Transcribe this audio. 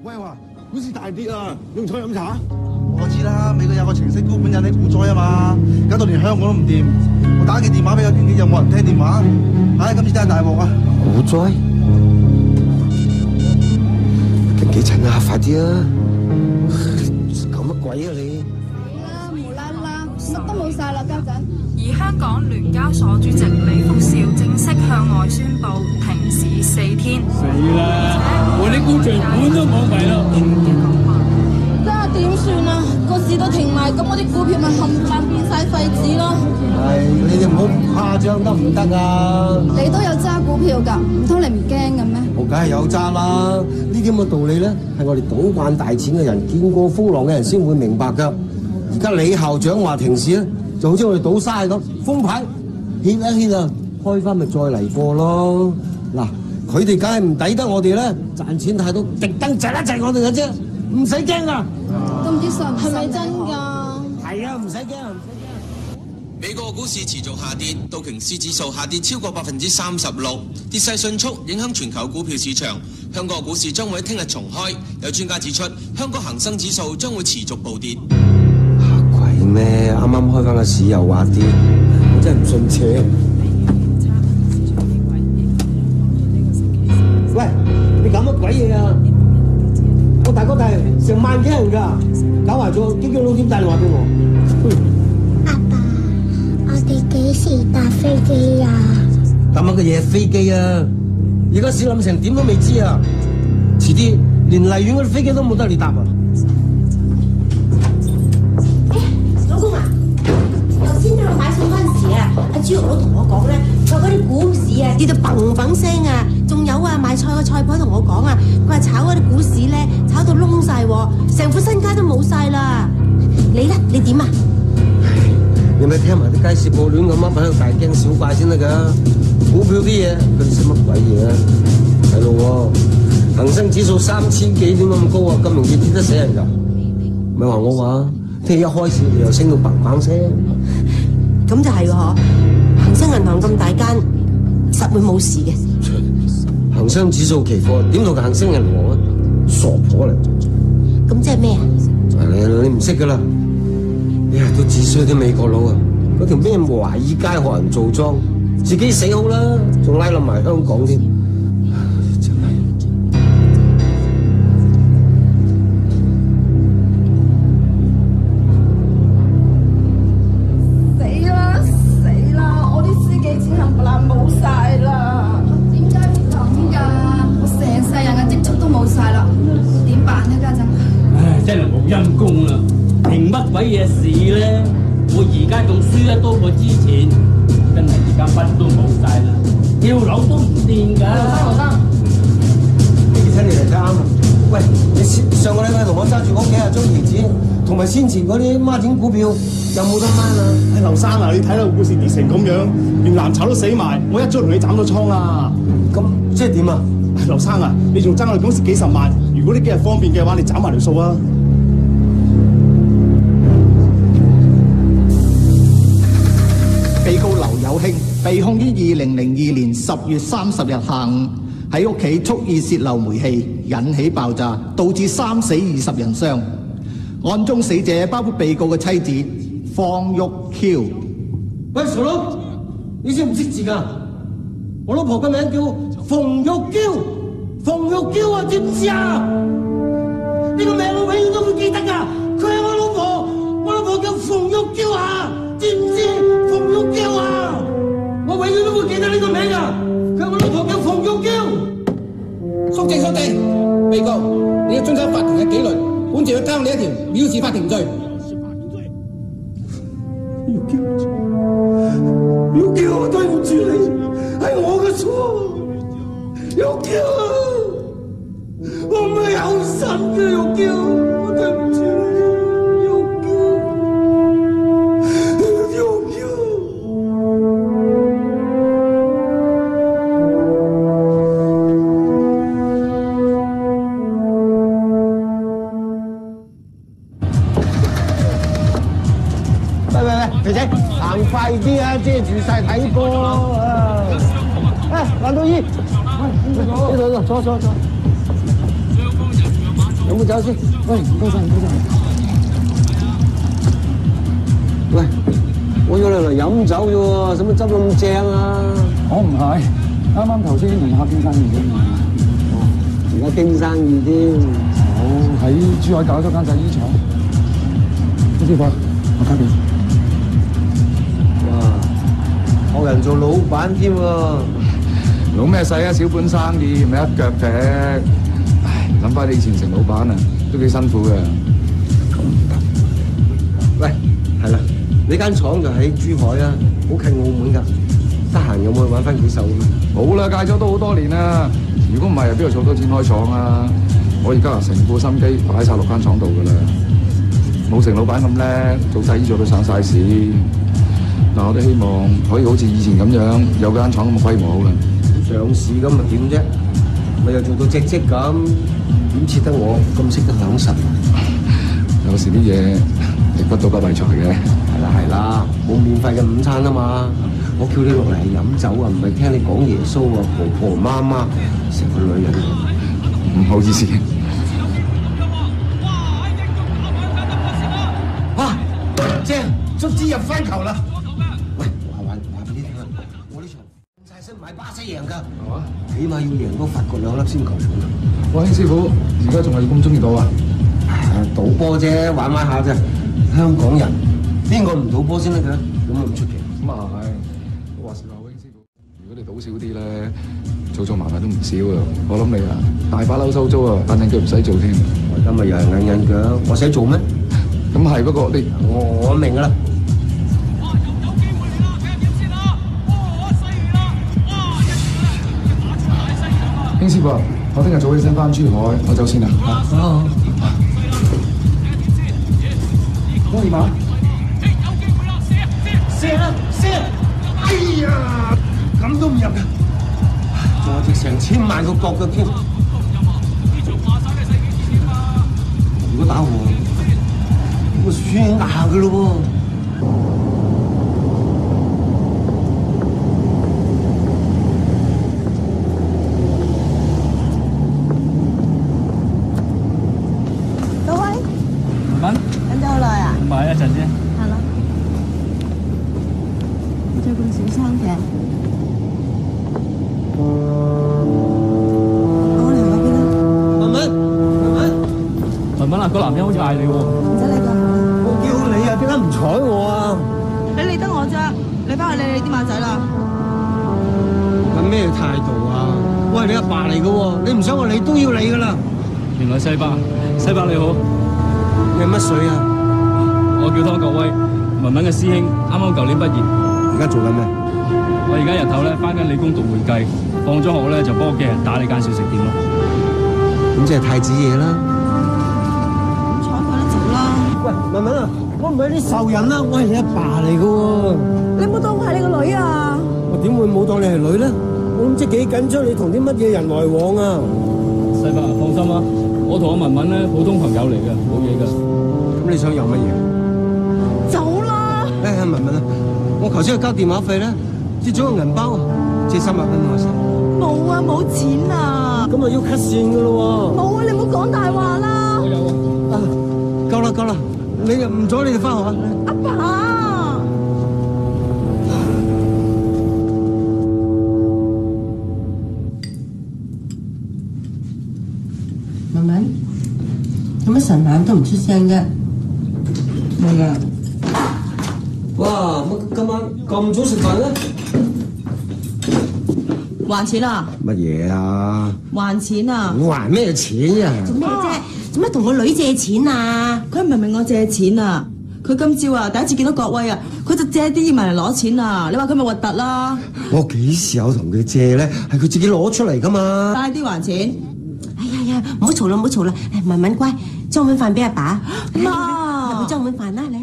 喂話股市大跌啊，用菜飲茶？ 我知啦，美國有個程式高本引起股災啊嘛，搞到連香港都唔掂。我打幾電話俾個經紀又冇人聽電話，唉，今次真係大鑊啊！ 股災？經紀診啊，快啲啊！搞乜鬼啊你？ 無啦啦，乜都冇晒啦，家陣。 而香港聯交所主席李福兆正式向外宣布停市4天。 死啦！我啲工場本都冇埋啦。 家下點算啊？個市都停埋，咁我啲股票咪冚唪唥變晒廢紙咯。 係你哋唔好咁誇張得唔得啊？ 你都有揸股票㗎，唔通你唔驚嘅咩？ 我梗係有揸啦！呢啲咁嘅道理咧，係我哋賭慣大錢嘅人、見過風浪嘅人先會明白㗎。而家李校長話停市咧，就好似我哋賭沙咁，封牌歇一歇啊，開翻咪再嚟過咯。嗱，佢哋梗係唔抵得我哋咧，賺錢太多，特登窒一窒我哋嘅啫，唔使驚啊！ 都唔知信係咪真㗎？ 係啊，唔使驚。 美國股市持續下跌，道瓊斯指數下跌超過36%，跌勢迅速影響全球股票市場。香港股市將會喺聽日重開，有專家指出，香港恒生指數將會持續暴跌。 嚇鬼咩？啱啱開翻個市又話跌，我真係唔信邪。喂，你搞乜鬼嘢啊？我大哥大成萬幾人㗎，搞壞咗，經紀佬點打電話俾我？ 阿爸，我哋幾時搭飛機啊？ 搭乜嘅嘢飛機啊？而家市冧成點都未知啊！遲啲連荔園嗰啲飛機都冇得你搭啊！ 老公啊，頭先喺度買餸嗰陣時啊，阿朱豪佬同我講咧，話嗰啲股市啊跌到砰砰聲啊，仲有啊賣菜嘅菜婆同我講啊，佢話炒嗰啲股市咧炒到窿晒，成副身家都冇晒啦。你咧，你點啊？ 你咪聽埋啲街市報亂咁噏喺度大驚小怪先得㗎。股票啲嘢佢哋識乜鬼嘢啊？係咯喎，恒生指數3000幾點咁高啊，咁容易跌得死人㗎？咪話我話，聽日一開市又升到砰砰聲。 咁就係喎，恒生銀行咁大間，實會冇事嘅。 恒生指數期貨點同恒生銀行啊？傻婆嚟！ 咁即係咩啊？ 你唔識㗎啦！你都只衰啲美國佬啊！嗰條咩華爾街學人做莊，自己死好啦，仲拉冧埋香港添。真係死啦死啦！我啲私己錢冚唪唥冇晒啦！點解會咁㗎？我成世人嘅積蓄都冇晒啦，點辦呢家陣？ 唉，真係冇陰功啦！停乜鬼嘢事咧？我而家仲輸得多過之前，真係而家乜都冇晒啦，跳樓都唔掂㗎。 劉生， 呢幾親你嚟得啱啊！喂，你上個禮拜同我揸住嗰幾廿張期指，同埋先前嗰啲孖展股票，有冇得掹啊？ 唉，劉生啊，你睇到股市跌成咁樣，連藍籌都死埋，我一早同你斬咗倉啦。 咁即係點啊？ 劉生啊，你仲爭我哋公司幾十萬，如果呢幾日方便嘅話，你斬埋條數啊！ 被告劉有興被控於2002年10月30日下午喺屋企蓄意泄漏煤氣，引起爆炸，導致3死20人傷。案中死者包括被告嘅妻子方玉嬌。 喂，傻佬，你識唔識字㗎？我老婆嘅名叫馮玉嬌，馮玉嬌啊，知唔知啊？呢個名我永遠都會記得㗎，佢係我老婆，我老婆叫馮玉嬌啊，知唔知？馮玉嬌啊，我永遠都會記得呢個名㗎，佢係我老婆叫馮玉嬌。 肅靜肅靜，被告，你要遵守法庭嘅紀律，本住要交你一條藐視法庭罪。 玉嬌，我對唔住你，係我嘅錯。玉嬌啊，我唔係有心嘅，玉嬌，我對唔住你，玉嬌，玉嬌。喂，肥仔，行快啲啊！遮住晒睇波啊！誒，蘭道爾，喂，呢度，坐。 有冇酒先？喂，唔該晒，唔該晒。喂，我約你嚟飲酒啫喎，使乜執咁正啊？我唔係，啱啱頭先同客傾生意啫嘛。哦，而家傾生意添。哦，喺珠海搞咗間製衣廠。張師傅，我交俾。哇，學人做老闆添喎。 老咩細啊？小本生意咪一腳踢。唉，諗翻你以前成老闆啊，都幾辛苦嘅。咁唔得。 喂，係啦，呢間廠就喺珠海啊，好近澳門㗎。得閒有冇去玩翻幾手啊？ 冇啦，戒咗都好多年啦。如果唔係，邊度儲到錢開廠啊？我而家成副心機擺晒落間廠度㗎啦。冇成老闆咁叻，做製衣做到散晒市。嗱，我都希望可以好似以前咁樣，有間廠咁嘅規模好啦。 上市咁咪點啫？咪又做到隻隻咁，點似得我咁識得享受？ 有時啲嘢食不到不為財嘅。 係啦，冇免費嘅午餐啊嘛！我叫你落嚟飲酒啊，唔係聽你講耶穌啊，婆婆媽媽，成個女人。 唔好意思。 哇！正，卒之入翻球啦！喂，話俾你聽啊，我呢場晒身買巴西贏㗎，係嘛？起碼要贏到法國2粒先球場。 喂，興師傅，而家仲係咁中意賭啊？ 賭波啫，玩下啫。香港人邊個唔賭波先得㗎？咁啊唔出奇。 咁啊係，我話時話，興師傅，如果你賭少啲咧，做埋都唔少啊！我諗你啊，大把樓收租啊，眼鏡腳唔使做添。 我而家咪又係眼鏡腳，我使做咩？ 咁係，不過你我明㗎啦。 興師傅，我聽日早起身翻珠海，我走先啦。 好。 幫你馬。 射啦！射！哎呀，咁都唔入㗎，仲有隻成千萬個角嘅添。如果打和，我輸硬㗎咯喎。 買一陣啫。 係咯。你做咁小心嘅。我嚟嗰邊啦。 文文啊，個男人好似嗌你喎。 唔使理佢。 我叫你啊，點解唔睬我啊？ 你理得我啫，你翻去理你啲馬仔啦。 咁咩態度啊？喂，你阿爸嚟嘅喎，你唔想我理都要理㗎啦。 原來西伯你好。 你係乜水啊？ 我叫湯國威，文文嘅師兄，啱啱舊年畢業。 而家做緊咩？ 我而家日頭咧翻緊理工讀會計，放咗學咧就幫屋企人打理間小食店咯。 咁即係太子爺啦。 咁睬佢啦，走啦。 喂，文文啊，我唔係啲仇人啊，我係你阿爸嚟嘅喎。 你冇當我係你個女啊？ 我點會冇當你係女咧？我唔知幾緊張你同啲乜嘢人來往啊。 西伯放心啊，我同阿文文咧普通朋友嚟嘅，冇嘢㗎。 咁你想有乜嘢？ 走啦！ 文文啊，我頭先去交電話費咧，跌咗個銀包，借300蚊我先。 冇啊，冇錢啊！ 咁啊要 cut 線噶咯喎。 冇啊，你唔好講大話啦。 我有啊。 夠啦，你唔阻你哋翻學啊。 阿爸。 文文，做乜成晚都唔出聲嘅？咩㗎？ 哇！乜今晚咁早食飯咧？ 還錢啊！ 乜嘢啊？ 還錢啊！ 還咩錢啊？ 做咩啫？做乜同個女借錢啊？ 佢唔係問我借錢啊！佢今朝啊第一次見到國威啊，佢就借啲嘢嚟攞錢啊！你話佢咪核突啦？ 我幾時有同佢借咧？係佢自己攞出嚟噶嘛！ 快啲還錢！ 哎呀，唔好嘈啦，唔好嘈啦！文文乖，裝碗飯俾阿爸。 媽， 入去裝碗飯啦，嚟。